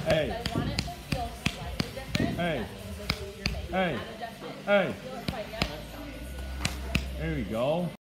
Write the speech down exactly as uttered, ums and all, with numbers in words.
Hey. I want it to feel slightly different. Hey. That means it's your face. Hey. Adjust it. Hey. Feel it quite yet? There we go.